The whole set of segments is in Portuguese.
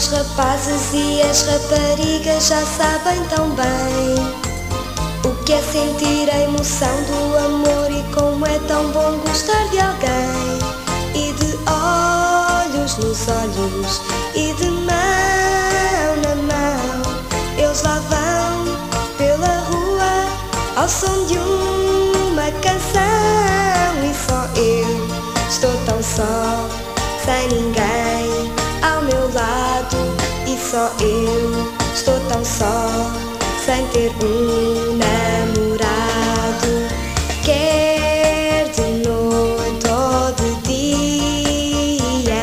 os rapazes e as raparigas já sabem tão bem o que é sentir a emoção do amor e como é tão bom gostar de alguém. E de olhos nos olhos e de mão na mão, eles lá vão pela rua ao som de uma canção. E só eu estou tão só, sem ninguém ao meu lado. E só eu estou tão só, sem ter um namorado. Quer de noite ou de dia,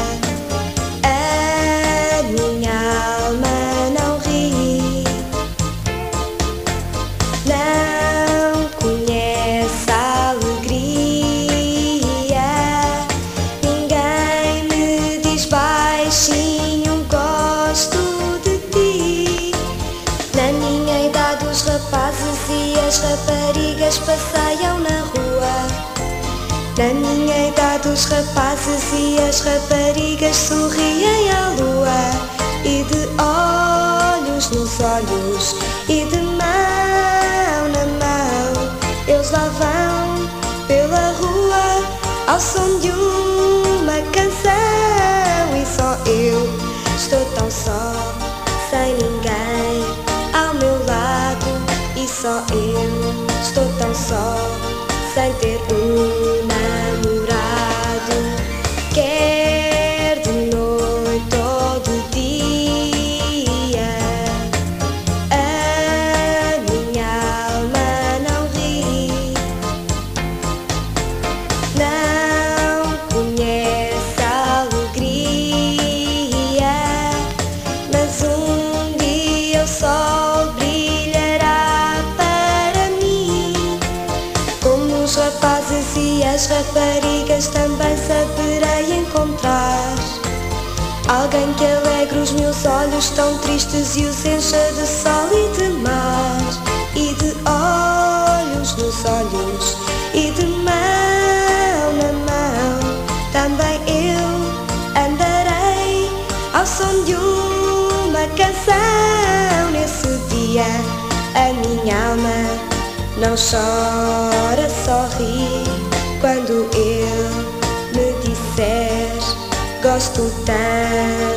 a minha alma não ri, não conhece a alegria. Ninguém me diz baixinho gosto de ti. Na minha idade os rapazes e as raparigas passeiam na rua. Na minha idade os rapazes e as raparigas sorriem à lua. E de olhos nos olhos e de mão na mão, eles lá vão pela rua ao som de uma canção. E só eu estou tão só, sem ninguém ao meu lado. E só eu estou tão só, sem ter um namorado. Quer de noite ou de dia, a minha alma não ri, não conhece a alegria. Mas um dia o sol brilhará para mim. Como os rapazes e as raparigas também saberei encontrar alguém que alegre os meus olhos tão tristes e os encha de sol e de mar. E de olhos nos olhos e de mão na mão, também eu andarei ao som de uma canção. Nesse dia a minha alma não chora, só ri quando ele me disser gosto tanto